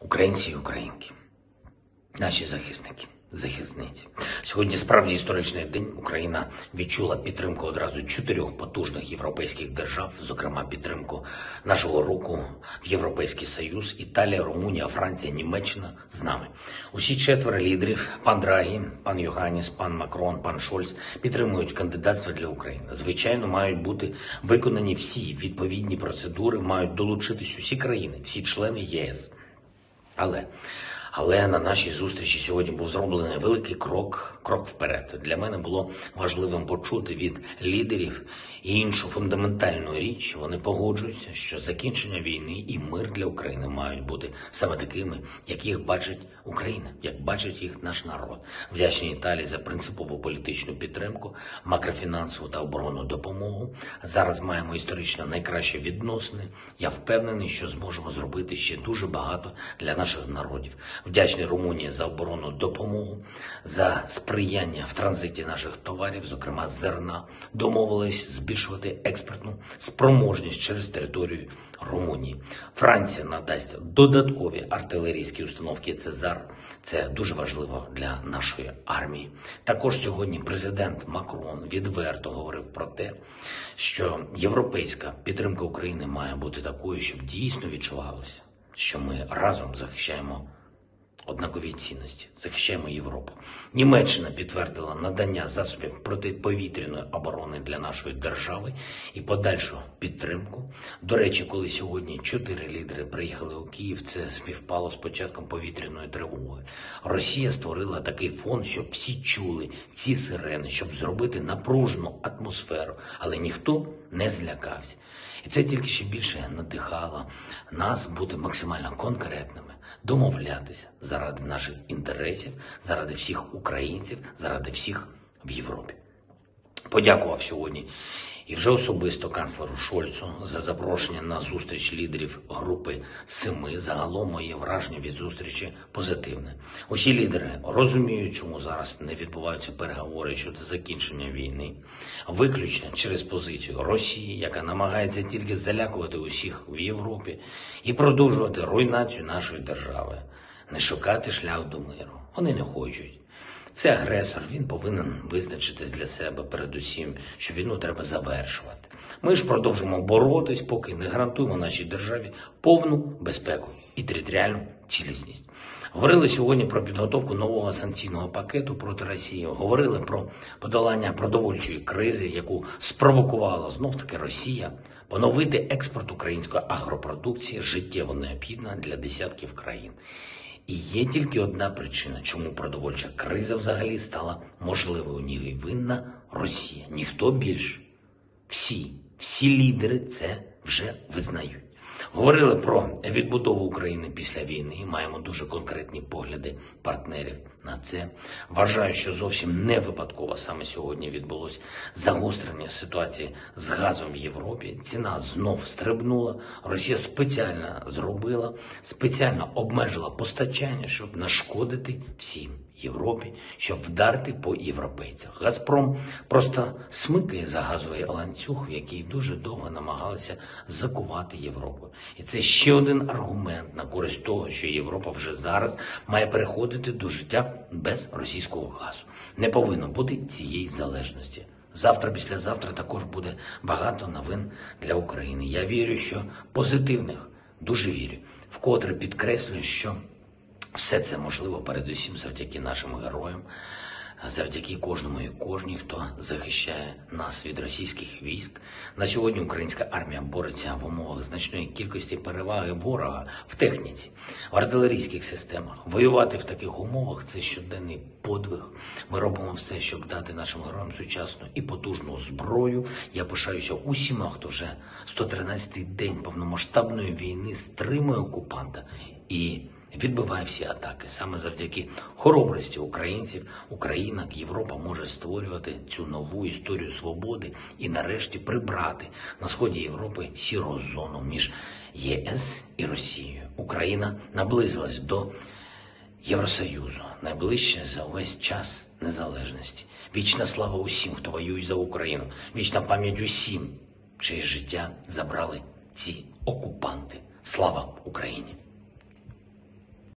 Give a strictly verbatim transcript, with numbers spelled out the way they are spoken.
Українці і українки, наші захисники, захисниці. Сьогодні справді історичний день. Україна відчула підтримку одразу чотирьох потужних європейських держав, зокрема підтримку нашого руху в Європейський Союз, Італія, Румунія, Франція, Німеччина з нами. Усі четверо лідерів, пан Драгі, пан Йоханніс, пан Макрон, пан Шольц, підтримують кандидатство для України. Звичайно, мають бути виконані всі відповідні процедури, мають долучитись усі країни, всі члени ЄС. Але, але на нашій зустрічі сьогодні був зроблений великий крок, крок вперед. Для мене було важливим почути від лідерів і іншу фундаментальну річ. Вони погоджуються, що закінчення війни і мир для України мають бути саме такими, як їх бачить Україна, як бачить їх наш народ. Вдячні Італії за принципову політичну підтримку, макрофінансову та оборонну допомогу. Зараз маємо історично найкращі відносини. Я впевнений, що зможемо зробити ще дуже багато для наших народів. Вдячний Румунії за оборонну допомогу, за сприяння в транзиті наших товарів, зокрема зерна. Домовились збільшувати експортну спроможність через територію Румунії. Франція надасть додаткові артилерійські установки «Цезар». Це дуже важливо для нашої армії. Також сьогодні президент Макрон відверто говорив про те, що європейська підтримка України має бути такою, щоб дійсно відчувалося, що ми разом захищаємо однакові цінності, захищаємо Європу. Німеччина підтвердила надання засобів протиповітряної оборони для нашої держави і подальшу підтримку. До речі, коли сьогодні чотири лідери приїхали у Київ, це співпало з початком повітряної тривоги. Росія створила такий фон, щоб всі чули ці сирени, щоб зробити напружену атмосферу, але ніхто не злякався. І це тільки ще більше надихало нас бути максимально конкретними, домовлятися заради наших інтересів, заради всіх українців, заради всіх в Європі. Подякував сьогодні і вже особисто канцлеру Шольцу за запрошення на зустріч лідерів групи семи. Загалом моє враження від зустрічі позитивне. Усі лідери розуміють, чому зараз не відбуваються переговори щодо закінчення війни. Виключно через позицію Росії, яка намагається тільки залякувати усіх в Європі і продовжувати руйнацію нашої держави. Не шукати шлях до миру. Вони не хочуть. Це агресор, він повинен визначитись для себе передусім, що війну треба завершувати. Ми ж продовжимо боротись, поки не гарантуємо нашій державі повну безпеку і територіальну цілісність. Говорили сьогодні про підготовку нового санкційного пакету проти Росії. Говорили про подолання продовольчої кризи, яку спровокувала знов-таки Росія. Поновити експорт української агропродукції життєво необхідно для десятків країн. І є тільки одна причина, чому продовольча криза взагалі стала можливою. Ні винна Росія, ніхто більше. Всі, всі лідери це вже визнають. Говорили про відбудову України після війни, маємо дуже конкретні погляди партнерів на це. Вважаю, що зовсім не випадково саме сьогодні відбулось загострення ситуації з газом в Європі. Ціна знов стрибнула, Росія спеціально зробила, спеціально обмежила постачання, щоб нашкодити всім Європі, щоб вдарити по європейцях. Газпром просто смикає за газовий ланцюг, в який дуже довго намагалися закувати Європу. І це ще один аргумент на користь того, що Європа вже зараз має переходити до життя без російського газу. Не повинно бути цієї залежності. Завтра, післязавтра також буде багато новин для України. Я вірю, що позитивних, дуже вірю. Вкотре підкреслюю, що все це можливо передусім завдяки нашим героям, завдяки кожному і кожній, хто захищає нас від російських військ. На сьогодні українська армія бореться в умовах значної кількості переваги ворога в техніці, в артилерійських системах. Воювати в таких умовах – це щоденний подвиг. Ми робимо все, щоб дати нашим героям сучасну і потужну зброю. Я пишаюся усіма, хто вже сто тринадцятий день повномасштабної війни стримує окупанта і відбиває всі атаки. Саме завдяки хоробрості українців Україна, Європа може створювати цю нову історію свободи і нарешті прибрати на сході Європи сіру зону між ЄС і Росією. Україна наблизилась до Євросоюзу, найближче за увесь час незалежності. Вічна слава усім, хто воює за Україну. Вічна пам'ять усім, чиє життя забрали ці окупанти. Слава Україні!